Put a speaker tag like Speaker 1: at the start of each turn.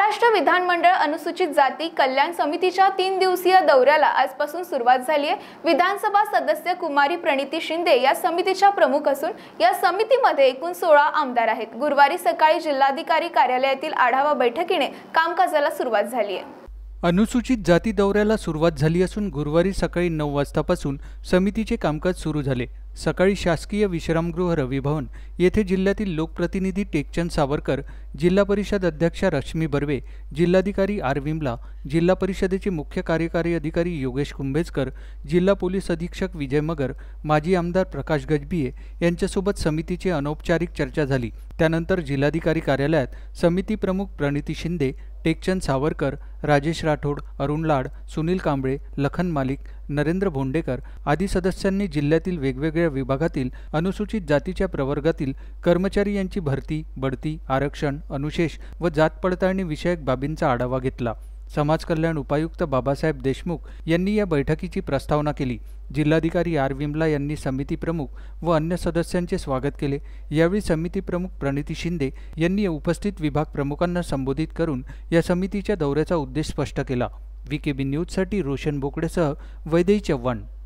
Speaker 1: महाराष्ट्र विधानमंडळ अनुसूचित जाती कल्याण समितीच्या 3 दिवसीय दौऱ्याला आजपासून सुरुवात झाली आहे। विधानसभा सदस्य कुमारी प्रणिती शिंदे या समितीच्या प्रमुख असून या समितीमध्ये एकूण 16 आमदार आहेत। गुरुवारी सकाळी जिल्हाधिकारी कार्यालयातील आढावा बैठकीने कामकाजाला सुरुवात झाली आहे।
Speaker 2: अनुसूचित जाती दौऱ्याला सुरुवात झाली असून गुरुवारी सकाळी 9 वाजतापासून समितीचे कामकाज सुरू झाले। सकाळी शासकीय विश्रामगृह रवी भवन येथे जिल्ह्यातील लोकप्रतिनिधी टेकचंद सावरकर, जिल्हा परिषद अध्यक्षा रश्मी बर्वे, जिल्हाधिकारी आर विमला, जिल्हा परिषदेचे मुख्य कार्यकारी अधिकारी योगेश कुंभेजकर, जिल्हा पोलीस अधीक्षक विजय मगर, माजी आमदार प्रकाश गजबिये यांच्यासोबत समितीची अनौपचारिक चर्चा झाली। त्यानंतर जिल्हाधिकारी कार्यालयात समिती प्रमुख प्रणिती शिंदे, टेकचंद सावरकर, राजेश राठोड, अरुण लाड, सुनील कांबळे, लखन मालिक, नरेंद्र भोंडेकर आदी सदस्यांनी जिल्ह्यातील वेगवेगळ्या विभागातील अनुसूचित जातीच्या प्रवर्गातील कर्मचारी यांची भरती, बढती, आरक्षण, अनुशेष व जात पडताळणी विषयक बाबींचा आढावा घेतला। समाज कल्याण उपायुक्त बाबासाहेब देशमुख यांनी या बैठकीची प्रस्तावना केली। जिल्हाधिकारी आर विमला यांनी समिती प्रमुख व अन्य सदस्यांचे स्वागत केले। यावेळी समिती प्रमुख प्रणिती शिंदे यांनी उपस्थित विभाग प्रमुखांना संबोधित करून या समितीच्या दौऱ्याचा उद्देश स्पष्ट केला। VKB न्यूजसाठी रोशन बोकडेसह वैदेही चव्हाण।